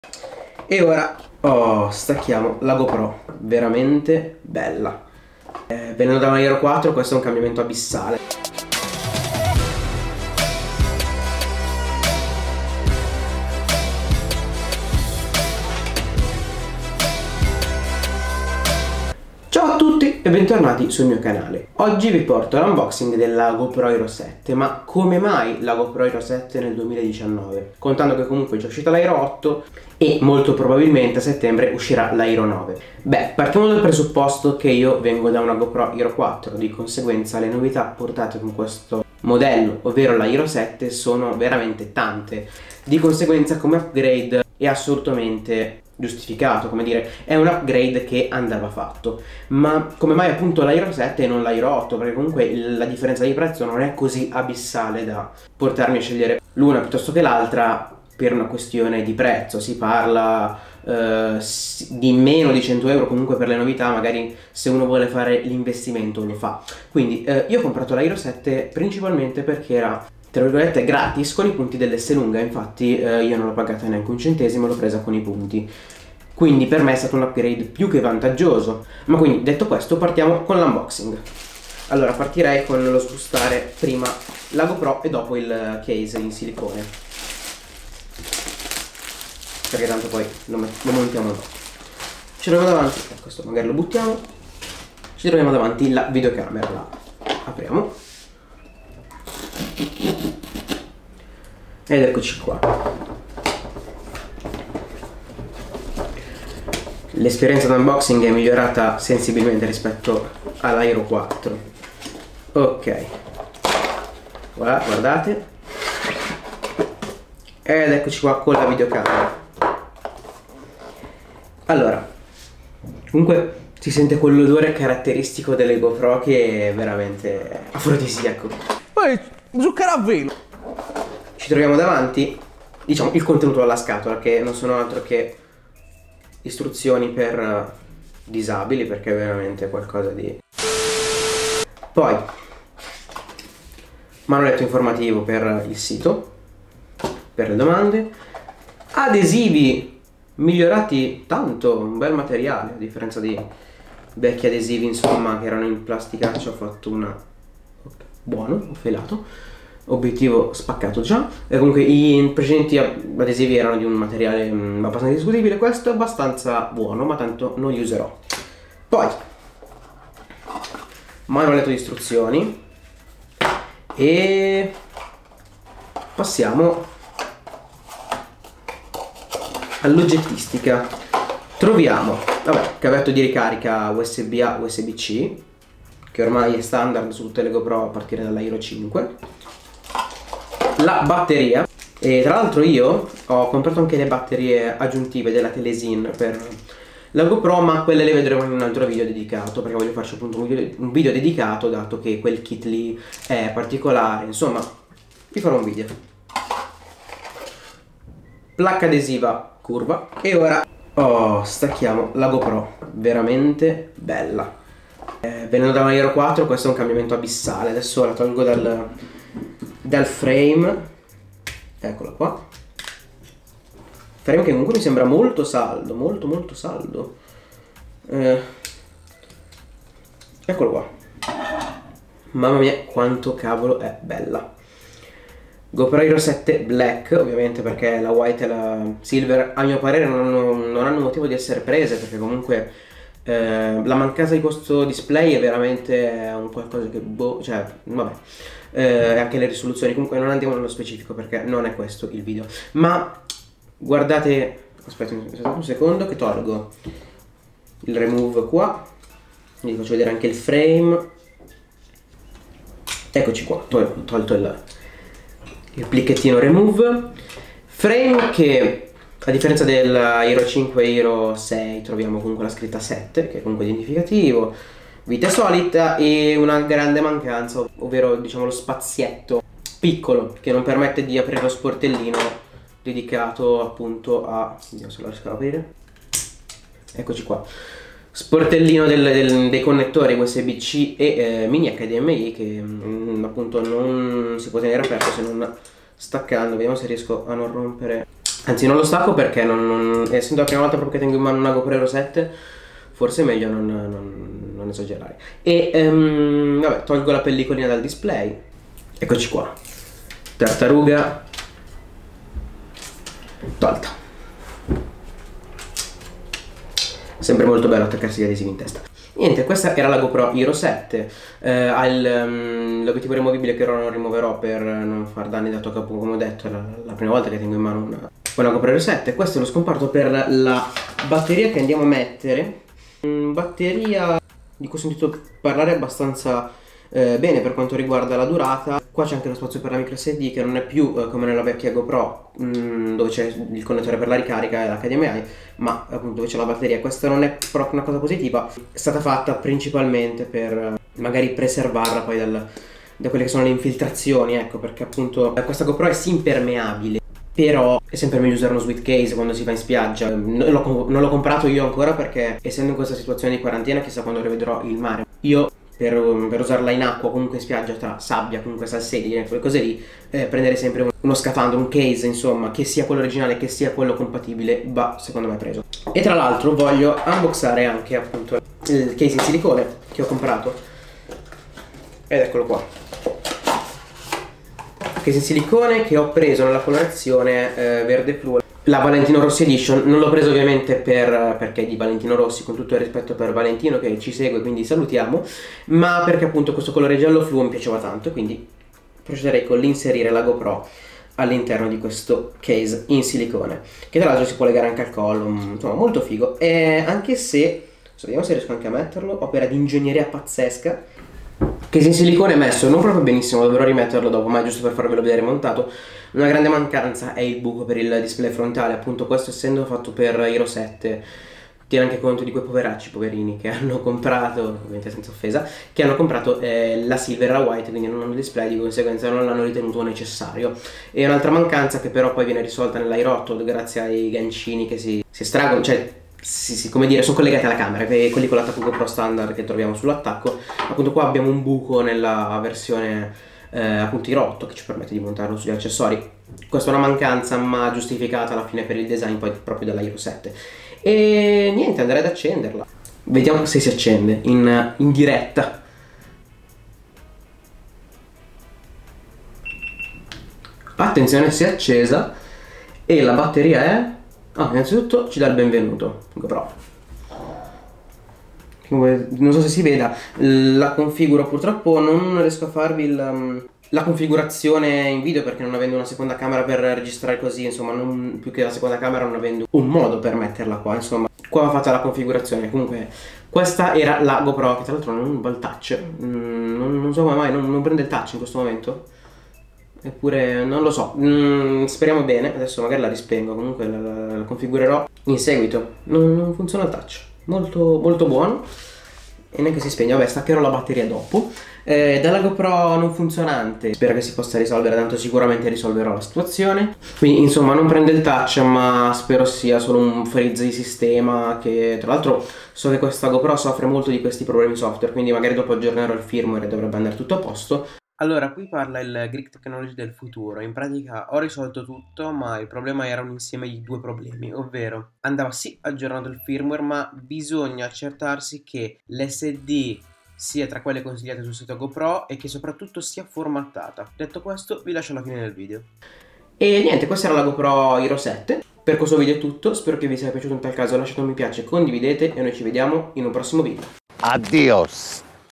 E ora stacchiamo la GoPro, veramente bella. Venendo da una Hero 4 questo è un cambiamento abissale. Ciao a tutti e bentornati sul mio canale. Oggi vi porto l'unboxing della GoPro Hero 7. Ma come mai la GoPro Hero 7 nel 2019? Contando che comunque è già uscita la Hero 8 e molto probabilmente a settembre uscirà la Hero 9. Beh, partiamo dal presupposto che io vengo da una GoPro Hero 4, di conseguenza le novità portate con questo modello, ovvero la Hero 7, sono veramente tante. Di conseguenza come upgrade è assolutamente giustificato, come dire, è un upgrade che andava fatto. Ma come mai appunto la Hero 7 e non la Hero 8? Perché comunque la differenza di prezzo non è così abissale da portarmi a scegliere l'una piuttosto che l'altra per una questione di prezzo. Si parla di meno di 100 euro comunque per le novità, magari se uno vuole fare l'investimento lo fa. Quindi io ho comprato la Hero 7 principalmente perché era, tra virgolette, gratis con i punti dell'Esselunga. Infatti io non l'ho pagata neanche un centesimo, l'ho presa con i punti, quindi per me è stato un upgrade più che vantaggioso. Ma quindi, detto questo, partiamo con l'unboxing. Allora partirei con lo spostare prima la GoPro e dopo il case in silicone, perché tanto poi lo montiamo dopo. Ci troviamo davanti, questo magari lo buttiamo, ci troviamo davanti la videocamera, la apriamo ed eccoci qua. L'esperienza d'unboxing è migliorata sensibilmente rispetto alla Hero 4. Ok, voilà, guardate, ed eccoci qua con la videocamera. Allora, comunque si sente quell'odore caratteristico delle GoPro che è veramente afrodisiaco. Poi zucchero a velo. Ci troviamo davanti, diciamo, il contenuto della scatola, che non sono altro che istruzioni per disabili, perché è veramente qualcosa di... Poi manualetto informativo per il sito, per le domande, adesivi migliorati tanto, un bel materiale, a differenza di vecchi adesivi insomma che erano in plasticaccia. Ho fatto una... buono, ho filato, obiettivo spaccato già, e comunque i precedenti adesivi erano di un materiale abbastanza discutibile. Questo è abbastanza buono, ma tanto non li userò. Poi manualetto di istruzioni e passiamo all'oggettistica. Troviamo, vabbè, cavetto di ricarica USB A, USB C, che ormai è standard su tutte le GoPro a partire dalla Hero 5. La batteria, e tra l'altro io ho comprato anche le batterie aggiuntive della Telesin per la GoPro, ma quelle le vedremo in un altro video dedicato, perché voglio farci appunto un video dedicato, dato che quel kit lì è particolare. Insomma, vi farò un video. Placca adesiva curva. E ora stacchiamo la GoPro, veramente bella. Venendo da una Hero 4 questo è un cambiamento abissale. Adesso la tolgo dal frame, eccola qua. Frame che comunque mi sembra molto saldo, molto saldo. Eccolo qua. Mamma mia quanto cavolo è bella. GoPro Hero 7 Black, ovviamente, perché la white e la silver a mio parere non hanno motivo di essere prese, perché comunque la mancanza di questo display è veramente un qualcosa che boh, cioè vabbè. E anche le risoluzioni, comunque non andiamo nello specifico perché non è questo il video. Ma guardate, aspetta un secondo che tolgo il remove qua, vi faccio vedere anche il frame. Eccoci qua, tolto il plicchettino remove. Frame che, a differenza della Hero 5 e Hero 6, troviamo comunque la scritta 7, che è comunque identificativo, vite solita, e una grande mancanza, ovvero diciamo lo spazietto piccolo che non permette di aprire lo sportellino dedicato appunto a... vediamo se lo riesco ad aprire. Eccoci qua, sportellino dei connettori USB-C e mini HDMI che appunto non si può tenere aperto se non staccando. Vediamo se riesco a non rompere Anzi, non lo stacco perché essendo la prima volta proprio che tengo in mano una GoPro Hero 7, forse è meglio non esagerare. E vabbè, tolgo la pellicolina dal display. Eccoci qua. Tartaruga tolta. Sempre molto bello attaccarsi gli adesivi in testa. Niente, questa era la GoPro Hero 7. Ha l'obiettivo rimovibile che ora non rimuoverò per non far danni, dato che, come ho detto, è la prima volta che tengo in mano una GoPro Hero 7. Questo è lo scomparto per la batteria che andiamo a mettere. Batteria di cui ho sentito parlare abbastanza bene per quanto riguarda la durata. Qua c'è anche lo spazio per la micro SD, che non è più come nella vecchia GoPro dove c'è il connettore per la ricarica e l'HDMI, ma appunto dove c'è la batteria. Questa non è proprio una cosa positiva, è stata fatta principalmente per magari preservarla poi da quelle che sono le infiltrazioni, ecco, perché appunto questa GoPro è sì impermeabile, però è sempre meglio usare uno sweet case quando si va in spiaggia. Non l'ho comprato io ancora perché, essendo in questa situazione di quarantena, chissà quando rivedrò il mare. Io per usarla in acqua, comunque in spiaggia, tra sabbia, comunque salsedine, quelle cose lì, prendere sempre uno scafandro, un case, insomma, che sia quello originale, che sia quello compatibile, va secondo me preso. E tra l'altro voglio unboxare anche appunto il case in silicone che ho comprato, ed eccolo qua. Case in silicone che ho preso nella colorazione verde fluo, la Valentino Rossi Edition. Non l'ho preso ovviamente perché è di Valentino Rossi, con tutto il rispetto per Valentino che ci segue, quindi salutiamo, ma perché appunto questo colore giallo fluo mi piaceva tanto, quindi procederei con l'inserire la GoPro all'interno di questo case in silicone, che tra l'altro si può legare anche al collo, insomma molto figo. E anche se, vediamo se riesco anche a metterlo, opera di ingegneria pazzesca. Case in silicone messo non proprio benissimo, dovrò rimetterlo dopo, ma giusto per farvelo vedere montato. Una grande mancanza è il buco per il display frontale, appunto questo essendo fatto per Hero 7 tiene anche conto di quei poveracci, poverini, che hanno comprato, ovviamente senza offesa, che hanno comprato la silver e la white, quindi non hanno display, di conseguenza non l'hanno ritenuto necessario. E un'altra mancanza che però poi viene risolta nell'Airotto grazie ai gancini che si estraggono, cioè come dire, sono collegati alla camera, quelli con l'attacco GoPro standard che troviamo sull'attacco. Appunto qua abbiamo un buco nella versione appunto Airotto che ci permette di montarlo sugli accessori. Questa è una mancanza ma giustificata alla fine per il design poi proprio della Hero 7. E niente, andrei ad accenderla. Vediamo se si accende in diretta. Attenzione, si è accesa e la batteria è... innanzitutto ci dà il benvenuto GoPro. Non so se si veda, la configuro, purtroppo non riesco a farvi la configurazione in video perché non avendo una seconda camera per registrare così, insomma, più che la seconda camera, non avendo un modo per metterla qua, insomma, qua va fatta la configurazione. Comunque questa era la GoPro, che tra l'altro non va il touch, non so come mai non prende il touch in questo momento. Eppure non lo so, speriamo bene. Adesso magari la rispengo, comunque la configurerò in seguito. Non funziona il touch, molto buono, e neanche si spegne. Vabbè, staccherò la batteria dopo. Dalla GoPro non funzionante spero che si possa risolvere, tanto sicuramente risolverò la situazione. Quindi insomma non prende il touch, ma spero sia solo un freeze di sistema, che tra l'altro so che questa GoPro soffre molto di questi problemi software, quindi magari dopo aggiornerò il firmware e dovrebbe andare tutto a posto. Allora, qui parla il Greek Technology del futuro. In pratica ho risolto tutto, ma il problema era un insieme di due problemi, ovvero andava sì aggiornato il firmware, ma bisogna accertarsi che l'SD sia tra quelle consigliate sul sito GoPro e che soprattutto sia formattata. Detto questo, vi lascio alla fine del video. E niente, questa era la GoPro Hero 7. Per questo video è tutto, spero che vi sia piaciuto. In tal caso lasciate un mi piace, condividete e noi ci vediamo in un prossimo video. Adios!